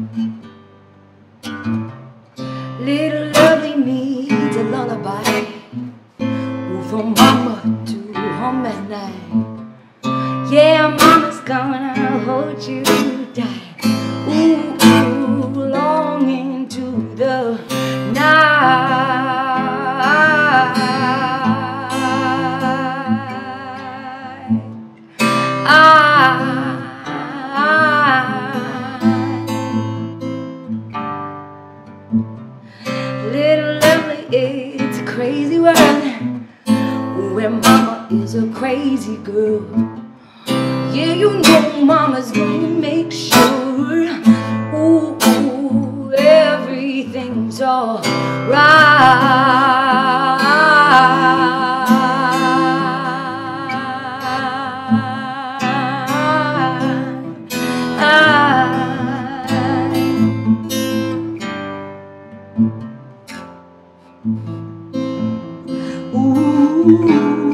Little lovely needs a lullaby, ooh, from mama to home at night. Yeah, mama's gonna hold you tight, ooh, ooh, long into the night. Little lovely, it's a crazy world where mama is a crazy girl. Yeah, you know mama's gonna make sure, ooh, ooh, everything's all right. Ooh.